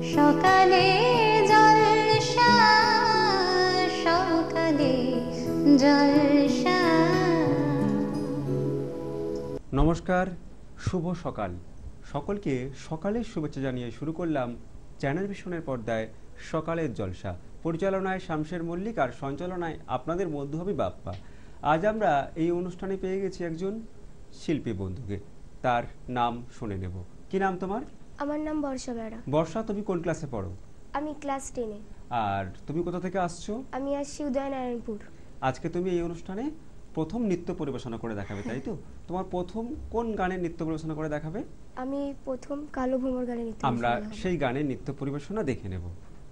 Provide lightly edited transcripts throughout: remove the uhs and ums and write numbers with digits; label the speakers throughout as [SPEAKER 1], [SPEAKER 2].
[SPEAKER 1] সকালে জলসা সকালে জলসা।
[SPEAKER 2] নমস্কার, শুভ সকাল। সকলকে সকালের শুভেচ্ছা জানিয়ে শুরু করলাম চ্যানেল ভিশনের পর্দায় সকালের জলসা। পরিচালনায় শামশের মল্লিক আর সঞ্চালনায় আপনাদের মধ্যভাবী বাপ্পা। আজ আমরা এই অনুষ্ঠানে পেয়ে গেছি একজন শিল্পী বন্ধুকে। তার নাম শুনে নেব। কি নাম তোমার?
[SPEAKER 3] আমার নাম বর্ষা বেড়া।
[SPEAKER 2] বর্ষা, তুমি কোন ক্লাসে পড়ো?
[SPEAKER 3] আমি ক্লাস 10-এ।
[SPEAKER 2] আর তুমি কোথা থেকে আসছো?
[SPEAKER 3] আমি আসছি উদয়নারায়ণপুর।
[SPEAKER 2] আজকে তুমি এই অনুষ্ঠানে প্রথম নৃত্য পরিবেশনা করে দেখাবে, তাই তো? তোমার প্রথম কোন গানের নৃত্য পরিবেশনা করে দেখাবে?
[SPEAKER 3] আমি প্রথম কালো ভ্রমর গানের নৃত্য।
[SPEAKER 2] আমরা সেই গানের নৃত্য পরিবেশনা দেখে নেব।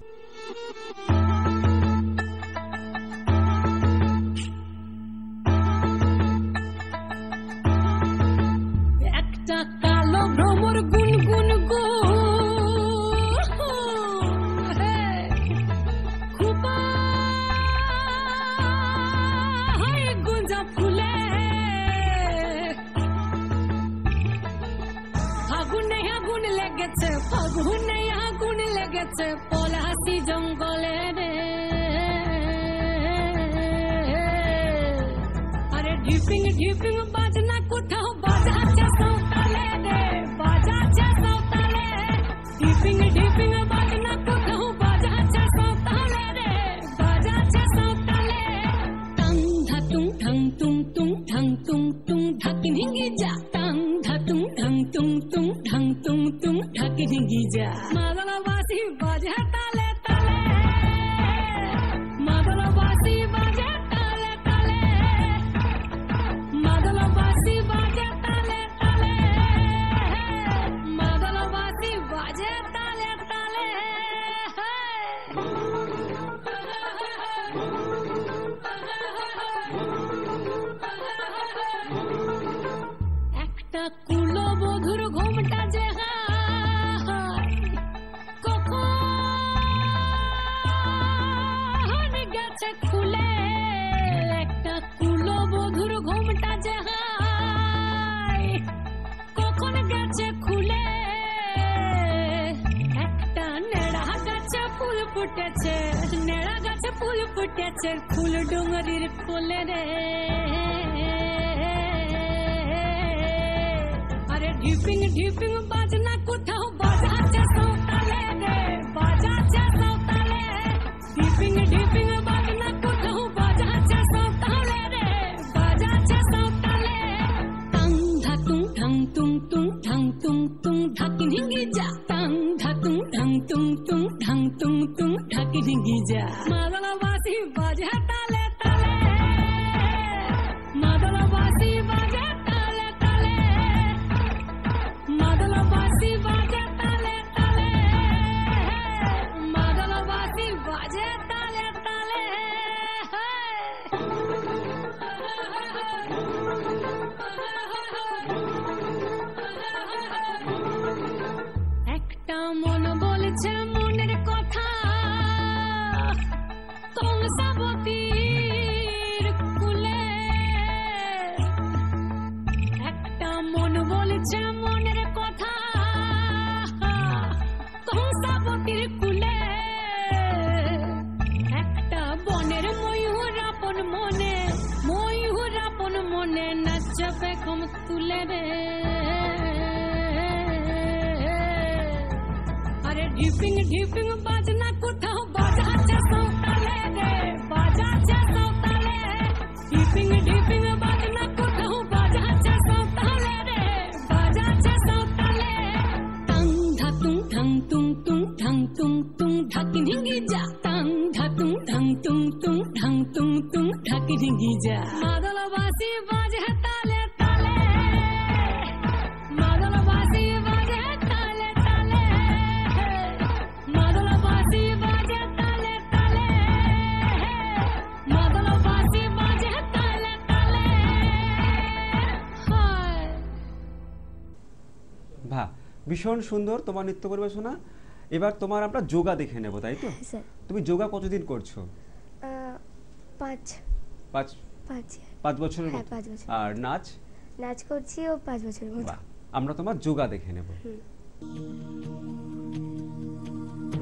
[SPEAKER 4] একটা কালো ভ্রমর গুনগুন গো খুবা গুঞ্জা ফুলে ফাগুনে আগুন লেগেছে, ফাগুনে আগুন লেগেছে পলাশি জঙ্গলে রে। আরে ঢিপিং ঢিপিং বাজনা কোথাও বাজাচ্ছে সাঁওতালে রে, বাজাচ্ছে সাঁওতালে। ঢিপিং ঢিপিং বাজনা কোথাও বাজাচ্ছে সাঁওতালে রে, বাজাচ্ছে সাঁওতালে। টাং ধাতুং ঠাং তুং তুং ঠাং তুং তুং ঢাকি হিঙ্গি যা, টাং ধাতুং ঠাং তুং তুং ঠাং তুং তুং ঢাকি হিঙ্গি যা। মাদলবাসী বাজে তালে তালে, মাদলবাসী বাজে তালে তালে, মাদলবাসী বাজে তালে তালে, মাদলবাসী বাজে তালে তালে। একটা কুলবধূর ঘোমটা যে কখন গেছে খুলে, একটা কুলবধূর ঘোমটা যে কখন গেছে খুলে। একটা নেড়া গাছে ফুল ফুটেছে, নেড়া গাছে ফুল ফুটেছে ফুল ডুঙরির কোলে রে। আরে ঢিপিং ঢিপিং বাজনা কোথাও বাজাচ্ছে সাঁওতালে রে, বাজাচ্ছে সাঁওতালে। ঢিপিং ঢিপিং বাজনা কোথাও বাজাচ্ছে সাঁওতালে রে, বাজাচ্ছে সাঁওতালে। টাং ধাতুং ঠাং তুং তুং ঠাং তুং তুং ঢাকি হিঙ্গি যা, টাং ধাতুং ঠাং তুং তুং ঠাং তুং তুং ঢাকি হিঙ্গি যা। মাদলবাসী বাজে তালে তালে, মাদলবাসী বাজে তালে তালে, মাদলবাসী বাজে তালে তালে, মাদলবাসী বাজে তালে তালে। একটা মন বলছে মনের কথা কংসাবতীর কুলে, একটা মন বলছে মনের কথা কংসাবতীর কুলে। একটা বনের ময়ূর আপন মনে, ময়ূর আপন মনে নাচবে কম তুলে রে। আরে ঢিপিং ঢিপিং বাজনা কোথাও বাজাচ্ছে সাঁওতালে রে, বাজাচ্ছে সাঁওতালে। ঢিপিং ঢিপিং বাজনা কোথাও বাজাচ্ছে সাঁওতালে রে, বাজাচ্ছে সাঁওতালে। টাং ধাতুং ঠাং তুং তুং ঠাং তুং তুং ঢাকি হিঙ্গি যা, টাং ধাতুং ঠাং তুং তুং ঠাং তুং তুং ঢাকি হিঙ্গি যা। মাদলবাসী বাজে তালে তালে, মাদলবাসী বাজে তালে তালে, মাদলবাসী বাজে তালে তালে, মাদলবাসী বাজে তালে তালে। হায়
[SPEAKER 2] বাহ, ভীষণ সুন্দর তোমার নৃত্য পরিবেশনা। এবার তোমার আমরা যোগা দেখে নেব, তাই তো?
[SPEAKER 3] স্যার
[SPEAKER 2] তুমি যোগা কতদিন করছো?
[SPEAKER 3] 5
[SPEAKER 2] বছরের
[SPEAKER 3] হ্যাঁ,
[SPEAKER 2] মতো?
[SPEAKER 3] 5 বছর।
[SPEAKER 2] আর নাচ?
[SPEAKER 3] নাচ করছি ও 5 বছরের মতো।
[SPEAKER 2] বাহ, আমরা তোমার যোগা দেখে নেব।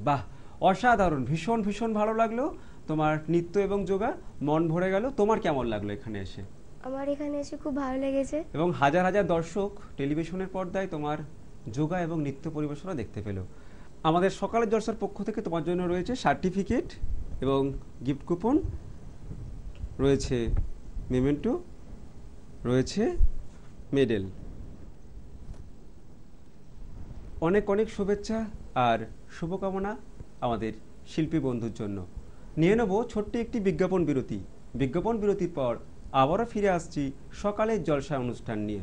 [SPEAKER 2] বাহ, অসাধারণ, ভীষণ ভীষণ ভালো লাগলো তোমার নৃত্য এবং যোগা, মন ভরে গেল। তোমার কেমন লাগলো এখানে এসে?
[SPEAKER 3] আমার এখানে এসে খুব ভালো লেগেছে।
[SPEAKER 2] এবং হাজার হাজার দর্শক টেলিভিশনের পর্দায় তোমার যোগা এবং নৃত্য পরিবেশনা দেখতে পেল। আমাদের সকালের জলসার পক্ষ থেকে তোমার জন্য রয়েছে সার্টিফিকেট এবং গিফট কুপন, রয়েছে মেমেন্টো, রয়েছে মেডেল। অনেক অনেক শুভেচ্ছা আর শুভকামনা আমাদের শিল্পী বন্ধুর জন্য। নিয়ে নেব ছোট্ট একটি বিজ্ঞাপন বিরতি। বিজ্ঞাপন বিরতির পর আবারও ফিরে আসছি সকালের জলসা অনুষ্ঠান নিয়ে।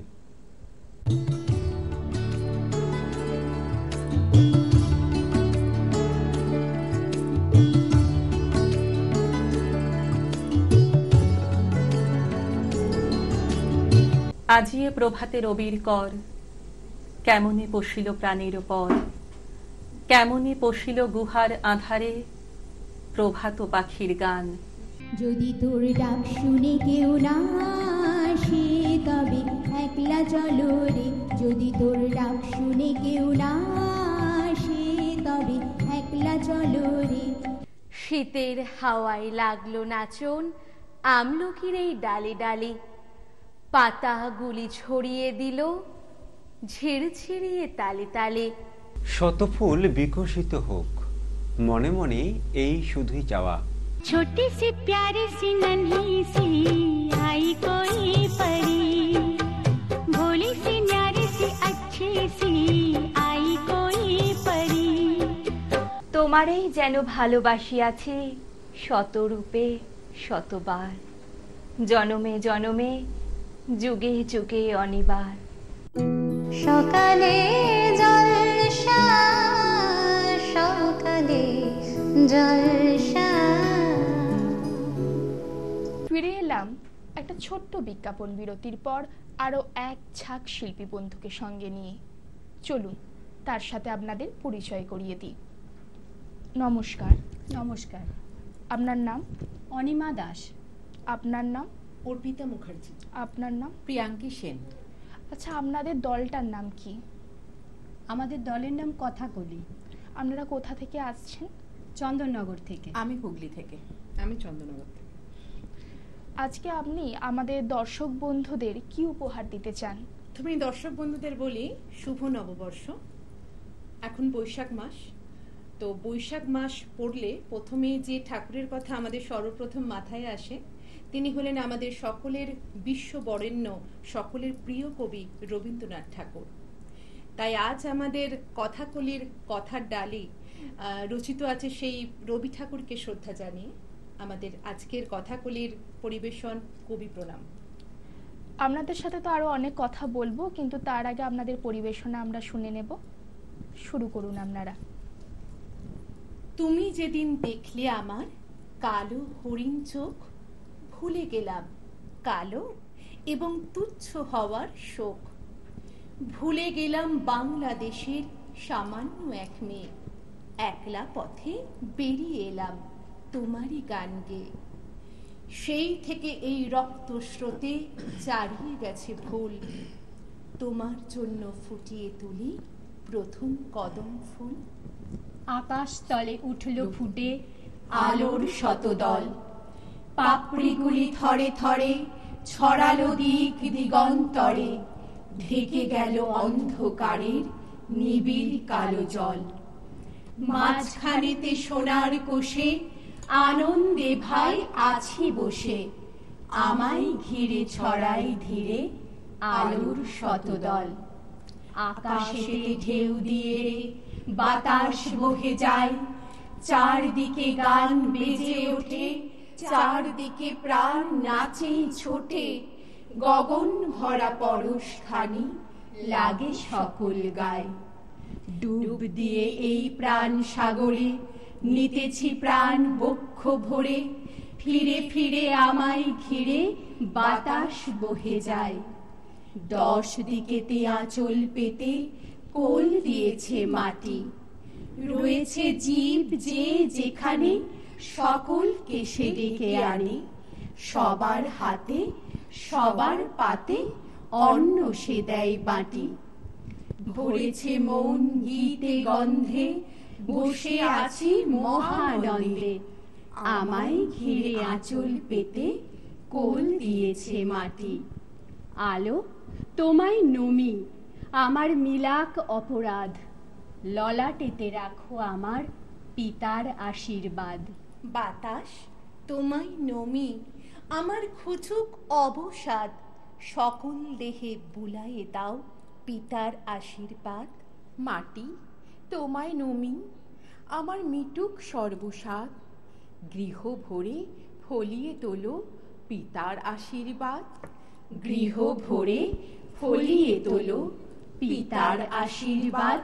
[SPEAKER 5] আজিয়ে প্রভাতে রবির কর, কেমনে পশিল প্রাণের পর, কেমনে পশিল গুহার আধারে প্রভাত পাখির গান।
[SPEAKER 6] যদি তোর ডাক শুনে কেউ না আসে তবে একলা চলো রে, যদি তোর ডাক শুনে কেউ না আসে তবে একলা চলো রে।
[SPEAKER 7] শীতের হাওয়ায় লাগলো নাচন আমলকির এই ডালে ডালে, পাতাগুলি ছড়িয়ে দিল ঝিরঝিরিয়ে তালে তালে।
[SPEAKER 2] শত ফুল বিকশিত হোক, মনে মনে এই শুধুই চাওয়া।
[SPEAKER 6] छोटी सी प्यारी सी नन्ही सी आई कोई परी, भोली सी न्यारी सी अच्छी सी आई कोई परी।
[SPEAKER 7] তোমারেই যেন ভালোবাসিয়াছি শতরূপে শতবার, জনমে জনমে যুগে যুগে অনিবার।
[SPEAKER 1] সকালে জলসা, সকালে জলসা।
[SPEAKER 8] ফিরে এলাম একটা ছোট্ট বিজ্ঞাপন বিরতির পর আরও এক ঝাঁক শিল্পী বন্ধুকে সঙ্গে নিয়ে। চলুন তার সাথে আপনাদের পরিচয় করিয়ে দিই। নমস্কার।
[SPEAKER 9] নমস্কার।
[SPEAKER 8] আপনার নাম?
[SPEAKER 9] অনিমা দাস।
[SPEAKER 8] আপনার নাম?
[SPEAKER 9] অর্পিতা মুখার্জি।
[SPEAKER 8] আপনার নাম?
[SPEAKER 9] প্রিয়াঙ্কি সেন।
[SPEAKER 8] আচ্ছা, আপনাদের দলটার নাম কি?
[SPEAKER 9] আমাদের দলের নাম কথাকলি।
[SPEAKER 8] আপনারা কোথা থেকে আসছেন?
[SPEAKER 9] চন্দননগর থেকে।
[SPEAKER 10] আমি হুগলি থেকে। আমি চন্দননগর থেকে।
[SPEAKER 8] আজকে আপনি আমাদের দর্শক বন্ধুদের কি উপহার দিতে চান?
[SPEAKER 10] তুমি দর্শক বন্ধুদের বলি, শুভ নববর্ষ। এখন বৈশাখ মাস, তো বৈশাখ মাস পড়লে প্রথমে যে ঠাকুরের কথা আমাদের সর্বপ্রথম মাথায় আসে তিনি হলেন আমাদের সকলের বিশ্ববরেণ্য, সকলের প্রিয় কবি রবীন্দ্রনাথ ঠাকুর। তাই আজ আমাদের কথাকলির কথার ডালি রচিত আছে সেই রবি ঠাকুরকে শ্রদ্ধা জানিয়ে আমাদের আজকের কথাকলির পরিবেশন কবি প্রণাম।
[SPEAKER 8] আপনাদের সাথে তো আরো অনেক কথা বলবো, কিন্তু তার আগে আপনাদের পরিবেশনা আমরা শুনে নেব। শুরু করুন আপনারা।
[SPEAKER 10] তুমি যেদিন দেখলে আমার কালো হরিণ চোখ, ভুলে গেলাম কালো এবং তুচ্ছ হওয়ার শোক। ভুলে গেলাম বাংলাদেশের সামান্য এক মেয়ে, একলা পথে বেরিয়ে এলাম তোমারই গান গেয়ে। সেই থেকে এই রক্ত স্রোতে চারিয়ে গেছে ভুল, তোমার জন্য ফুটিয়ে তুলি প্রথম কদম ফুল।
[SPEAKER 9] আকাশ তলে উঠল ফুটে আলোর শতদল, পাপড়িগুলি থরে থরে ছড়ালো দিক দিগন্তরে, ঢেকে গেল অন্ধকারের নিবিড় কালো জল। মাঝখানেতে সোনার কোষে আনন্দে ভাই আছি বসে, আমায় ঘিরে ছড়াই ধীরে আলোর শতদল। আকাশে ঢেউ দিয়ে বাতাস বহে যায়, চারদিকে গান বেজে ওঠে, চারদিকে প্রাণ নাচে ছোটে। গগন ভরা পরশ খানি লাগে সকল গায়। ডুব দিয়ে এই প্রাণ সাগরে নিতেছি প্রাণ বক্ষ ভরে, ফিরে ফিরে আমায় ঘিরে বাতাস বহে যায়। 10 দিকেতে আঁচল পেতে কোল দিয়েছে মাটি, রয়েছে জীব যে যেখানে সকলকে সে ডেকে আনে। সবার হাতে সবার পাতে অন্ন সে দেয় বাটি, ভরেছে মন গীতে গন্ধে বসে আছি মহানন্দে, আমায় ঘিরে আঁচল পেতে কোল দিয়েছে মাটি। আলো তোমায় নমি, আমার মিলাক অপরাধ, ললাটেতে রাখো আমার পিতার আশীর্বাদ।
[SPEAKER 10] বাতাস তোমায় নমি, আমার খুচুক অবসাদ, সকল দেহে বুলায়ে দাও পিতার আশীর্বাদ।
[SPEAKER 9] মাটি তোমায় নমি, আমার মিটুক সর্বসাদ, গৃহ ভরে ফলিয়ে তোলো পিতার আশীর্বাদ। গৃহ ভরে ফলিয়ে তোলো পিতার আশীর্বাদ।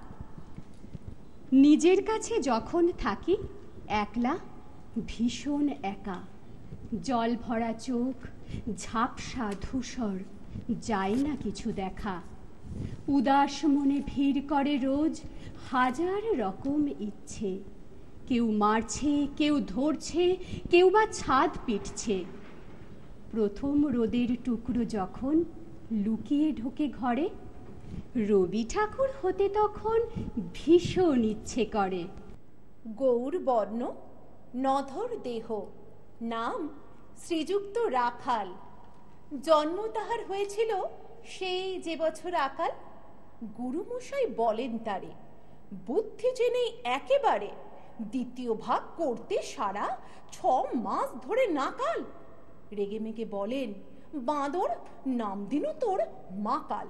[SPEAKER 9] নিজের কাছে যখন থাকি একলা, ভীষণ একা, জল ভরা চোখ, ঝাপসা ধূসর, যায় না কিছু দেখা। উদাস মনে ভিড় করে রোজ হাজার রকম ইচ্ছে, কেউ মারছে, কেউ ধরছে, কেউ বা ছাদ পিটছে। প্রথম রোদের টুকরো যখন লুকিয়ে ঢোকে ঘরে, রবি ঠাকুর হতে তখন ভীষণ ইচ্ছে করে।
[SPEAKER 10] গৌর বর্ণ, নধর দেহ, নাম শ্রীযুক্ত রাখাল। জন্ম তাহার হয়েছিল সেই যে বছর আকাল। গুরুমশাই বলেন তারে, বুদ্ধি যে নেই একেবারে, দ্বিতীয় ভাগ করতে সারা 6 মাস ধরে নাকাল। রেগে মেগে বলেন, বাঁদর নাম দিনু তোর মাকাল।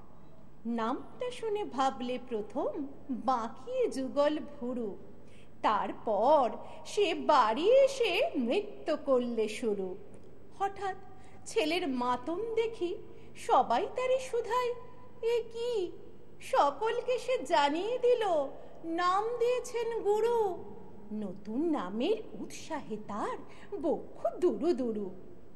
[SPEAKER 10] নামটা শুনে ভাবলে প্রথম বাঁকিয়ে যুগল ভুরু, তারপর সে বাড়ি এসে নৃত্য করলে শুরু। হঠাৎ ছেলের মাতম দেখি সবাই তারে শুধায়, এ কি? সকলকে সে জানিয়ে দিল নাম দিয়েছেন গুরু। নতুন নামের উৎসাহে তার বক্ষ দুরু দুরু।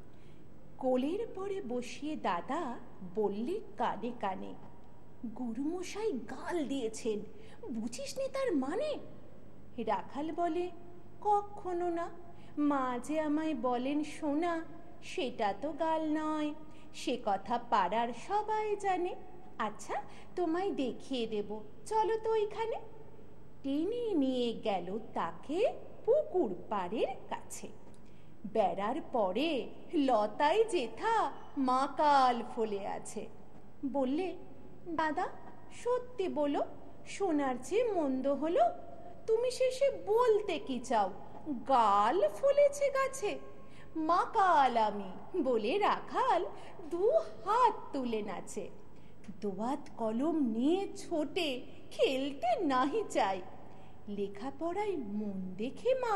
[SPEAKER 10] কোলের পরে বসিয়ে দাদা বললে কানে কানে, গুরুমশাই গাল দিয়েছেন, বুঝিস নি তার মানে? রাখাল বলে, কখনো না, মা যে আমায় বলেন শোনা, সেটা তো গাল নয়, সে কথা পাড়ার সবাই জানে। আচ্ছা তোমায় দেখিয়ে দেব, চলো তো ওইখানে। টেনে নিয়ে গেল তাকে পুকুর পাড়ের কাছে। বেড়ার পরে লতায় জেঠা মাকাল ফলে আছে। বললে, দাদা সত্যি বলো, শোনার চেয়ে মন্দ হলো? তুমি শেষে বলতে কি চাও, গাল ফলেছে গাছে? মাকাল আমি বলে রাখাল 2 হাত তুলে নাচে। দোয়াত কলম নিয়ে ছোটে, খেলতে নাহি চাই। লেখাপড়ায় মন দেখে মা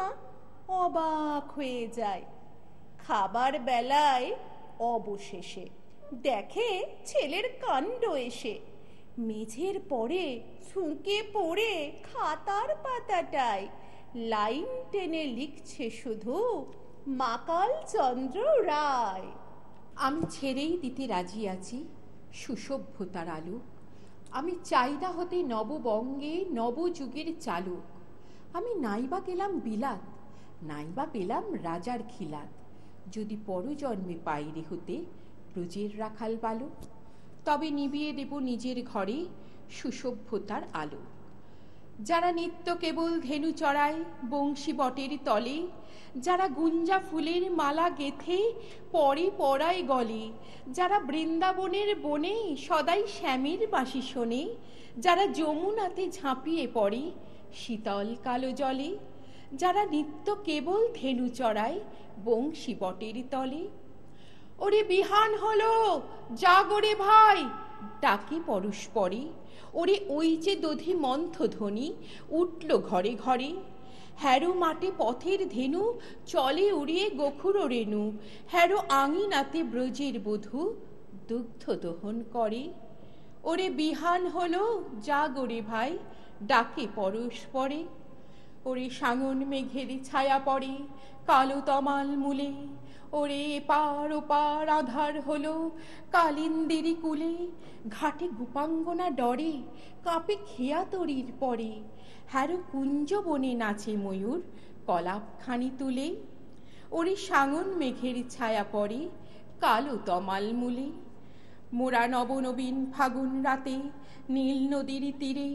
[SPEAKER 10] অবাক হয়ে যায়। খাবার বেলায় অবশেষে দেখে ছেলের কাণ্ড এসে, মেঝের পরে ছুঁকে পড়ে খাতার পাতাটায় লাইন টেনে লিখছে শুধু মাকাল চন্দ্র রায়।
[SPEAKER 9] আমি ছেড়েই দিতে রাজি আছি সুসভ্যতার আলো, আমি চাই না হতে নববঙ্গে নবযুগের চালক। আমি নাইবা গেলাম বিলাত, নাইবা পেলাম রাজার খিলাত, যদি পরজন্মে পাইরে হতে ব্রজের রাখাল বালক, তবে নিবিয়ে দেব নিজের ঘরে সুসভ্যতার আলো। যারা নিত্য কেবল ধেনু চড়ায় বংশী বটের তলে, যারা গুঞ্জা ফুলের মালা গেথে পরে পড়ায় গলে, যারা বৃন্দাবনের বনে সদাই শ্যামের বাঁশি শোনে, যারা যমুনাতে ঝাঁপিয়ে পড়ে শীতল কালো জলে, যারা নিত্য কেবল ধেনু চড়ায় বংশী বটের তলে। ওরে বিহান হলো, জাগরে ভাই, ডাকে পরস্পরে। ওরে ওই যে দধি মন্থ ধ্বনি উঠল ঘরে ঘরে। হ্যারো মাঠে পথের ধেনু চলে উড়িয়ে গোখুর রেণু, হ্যারো আঙিনাতে ব্রজের বধূ দুগ্ধ দহন করে। ওরে বিহান হলো, জাগরে ভাই, ডাকে পরস্পরে। ওরে সাঙন মেঘের ছায়া পড়ে কালো তমাল মূলে, ওরে এপার ওপার আধার হলো কালিন্দিরি কুলে। ঘাটে গোপাঙ্গনা ডরে কাঁপে খেয়া তরির পরে, হ্যারো কুঞ্জ বনে নাচে ময়ূর কলাপখানি তুলে। ওরে সাঙন মেঘের ছায়া পড়ে কালো তমাল মূলে। মোরা নবনবীন ফাগুন রাতে নীল নদীর তীরে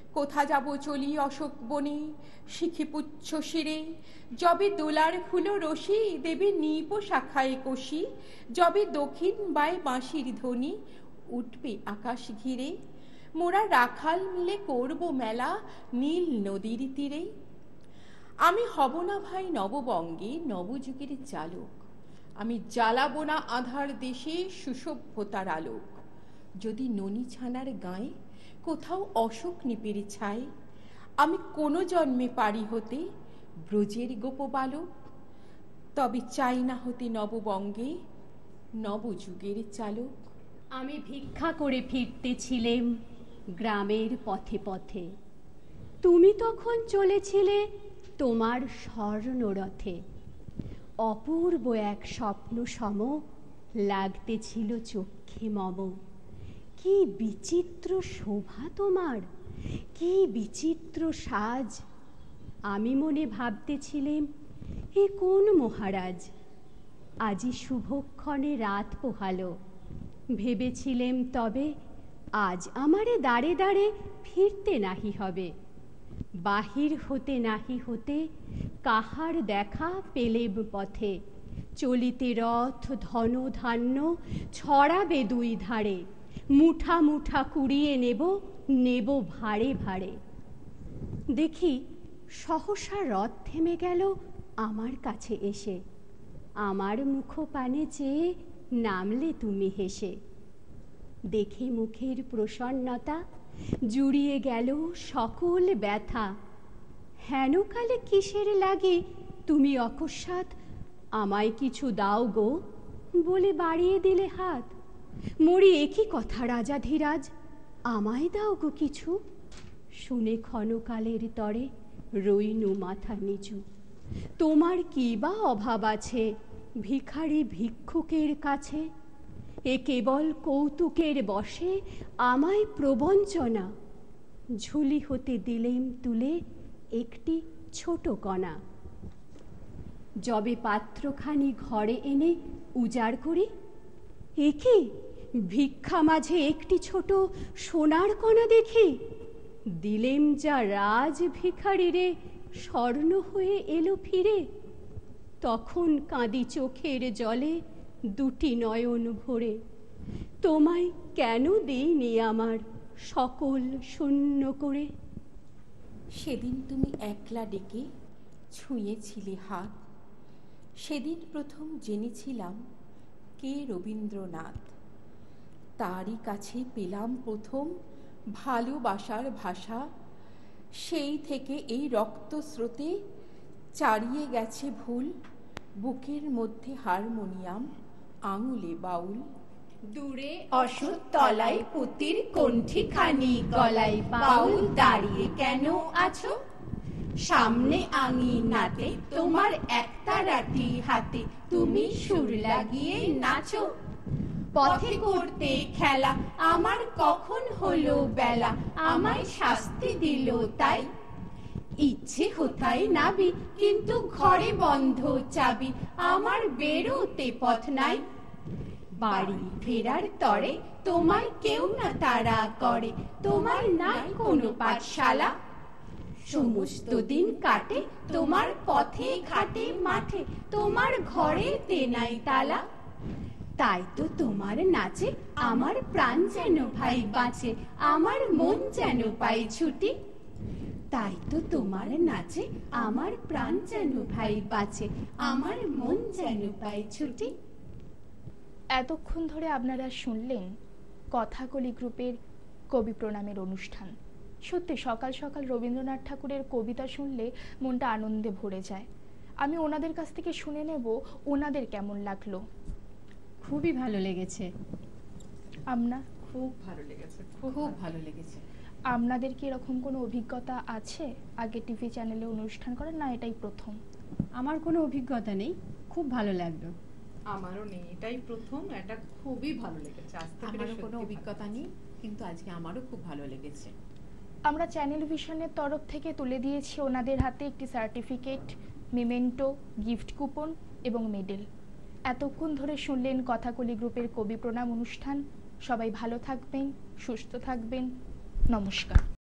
[SPEAKER 9] কোথা যাব চলি অশোক বনে, শিখি পুচ্ছ শিরে, যবে দোলার ফুলো রশি দেবে নিপ শাখায় কষি, যবে দক্ষিণ বায় বাঁশির ধ্বনি উঠবে আকাশ ঘিরে, মোরা রাখাল মিলে করব মেলা নীল নদীর তীরে। আমি হব না ভাই নববঙ্গে নবযুগের চালক, আমি জ্বালাবো না আধার দেশে সুসভ্যতার আলোক। যদি ননী ছানার গায়ে কোথাও অশোক নিপের ছায়, আমি কোনো জন্মে পারি হতে ব্রজের গোপবালক, তবে চাই না হতে নববঙ্গে নবযুগের চালক।
[SPEAKER 11] আমি ভিক্ষা করে ফিরতেছিলেম গ্রামের পথে পথে, তুমি তখন চলেছিলে তোমার স্বর্ণরথে। অপূর্ব এক স্বপ্ন সম লাগতেছিল চক্ষে মম। কি বিচিত্র শোভা তোমার, কি বিচিত্র সাজ। আমি মনে ভাবতেছিলেম এ কোন মহারাজ। আজি শুভক্ষণে রাত পোহালো, ভেবেছিলেম তবে আজ আমারে দাঁড়ে দাঁড়ে ফিরতে নাহি হবে। বাহির হতে নাহি হতে কাহার দেখা পেলেব পথে, চলিতে রথ ধন ধান্য ছড়াবে দুই ধারে, মুঠা মুঠা কুড়িয়ে নেব নেব ভাড়ে ভাড়ে। দেখি সহসা রথ থেমে গেল আমার কাছে এসে, আমার মুখ পানে চেয়ে নামলে তুমি হেসে। দেখে মুখের প্রসন্নতা জুড়িয়ে গেল সকল ব্যথা। হেনকালে কিসের লাগে তুমি অকস্মাৎ আমায় কিছু দাও গো বলে বাড়িয়ে দিলে হাত। মরি একই কথা রাজাধিরাজ, আমায় দাও গো কিছু। শুনে ক্ষণকালের তরে রইনু মাথা নিচু। তোমার কি বা অভাব আছে ভিখারি ভিক্ষুকের কাছে? এ কেবল কৌতুকের বশে আমায় প্রবঞ্চনা। ঝুলি হতে দিলেম তুলে একটি ছোট কণা। যবে পাত্রখানি ঘরে এনে উজাড় করি, একে ভিক্ষা মাঝে একটি ছোট সোনার কণা দেখি। দিলেম যা রাজ ভিখারি রে, স্বর্ণ হয়ে এলো ফিরে। তখন কাঁদি চোখের জলে দুটি নয়ন ভরে। তোমায় কেন দেইনি আমার সকল শূন্য করে?
[SPEAKER 9] সেদিন তুমি একলা ডেকে ছুঁয়েছিলে হাত, সেদিন প্রথম জেনেছিলাম কে রবীন্দ্রনাথ। তারই কাছে পেলাম প্রথম ভালোবাসার ভাষা। সেই থেকে এই রক্ত স্রোতে চারিয়ে গেছে ভুল, বুকের মধ্যে হারমোনিয়াম আঙুলে বাউল।
[SPEAKER 10] দূরে অশোক তলায় পুতির কণ্ঠিখানি গলায় বাউল দাঁড়িয়ে কেন আছো? সামনে আঙিনাতে তোমার একতারাটি হাতে তুমি সুর লাগিয়ে নাচো। পথে করতে খেলা আমার কখন হলো বেলা, আমায় শাস্তি দিল তাই। ইচ্ছে হোথায় নাবি কিন্তু ঘরে বন্ধ চাবি, আমার বেরোতে পথ নাই। বাড়ি ফেরার তরে তোমায় কেউ না তাড়া করে, তোমার নাই কোনো পাঠশালা। সমস্ত দিন কাটে তোমার পথে ঘাটে মাঠে, তোমার ঘরে তেনাই তালা। তাই তো তোমার নাচে আমার প্রাণ যেন ভাই বাঁচে, আমার মন যেন পাই ছুটি। তাই তো তোমার নাচে আমার প্রাণ যেন ভাই বাঁচে, আমার মন যেন পাই ছুটি।
[SPEAKER 8] এতক্ষণ ধরে আপনারা শুনলেন কথাকলি গ্রুপের কবি প্রণামের অনুষ্ঠান। সত্যি সকাল সকাল রবীন্দ্রনাথ ঠাকুরের কবিতা শুনলে মনটা আনন্দে ভরে যায়। আমি ওনাদের কাছ থেকে শুনে নেব ওনাদের কেমন লাগলো।
[SPEAKER 11] খুবই ভালো লেগেছে।
[SPEAKER 8] আপনার?
[SPEAKER 9] খুব ভালো লেগেছে, খুব ভালো লেগেছে।
[SPEAKER 8] আপনাদের কি এরকম কোনো অভিজ্ঞতা আছে আগে টিভি চ্যানেলে অনুষ্ঠান করার, না এটাই প্রথম?
[SPEAKER 11] আমার কোনো অভিজ্ঞতা নেই, খুব ভালো লাগলো।
[SPEAKER 12] আমারও নেই, এটাই প্রথম। এটা খুবই ভালো লেগেছে। আজ থেকে
[SPEAKER 9] আমারও কোনো অভিজ্ঞতা নেই, কিন্তু আজকে আমারও খুব ভালো লেগেছে।
[SPEAKER 8] আমরা চ্যানেল ভিশনের তরফ থেকে তুলে দিয়েছি ওনাদের হাতে একটি সার্টিফিকেট, মেমেন্টো, গিফট কুপন এবং মেডেল। এতক্ষণ ধরে শুনলেন কথাকলি গ্রুপের কবি প্রণাম অনুষ্ঠান। সবাই ভালো থাকবেন, সুস্থ থাকবেন। নমস্কার।